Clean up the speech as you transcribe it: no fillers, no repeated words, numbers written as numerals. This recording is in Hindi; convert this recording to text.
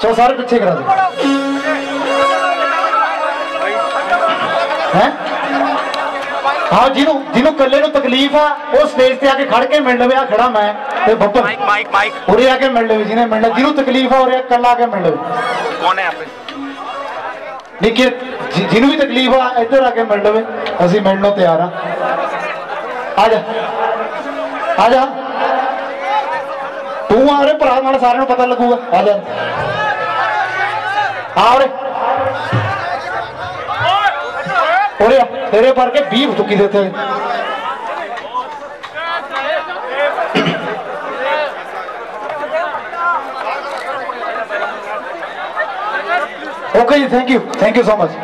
चलो सारे पीछे करा दो हैं। हाँ जिन्हों जिन्हों कल्ले नूं तकलीफ आ वो स्टेज से आके खड़ के मिल लवे। आ खड़ा मैं ते बब्बल माइक उरे आके मिल लवे जिन्हें मिलना जिन्हों तकलीफ आ उरे कल्ला आके मिल लवे। कौन है आप देखिए जिन्हों भी तकलीफ आ इधर आके मिल लवे असीं मिलनों तैयार आ जा आ जा तू आ रहे भरा नाल सारे पता लगूगा आ जा आ रे ओरे तेरे पर के 20 चुकी देते ओके जी थैंक यू सो मच।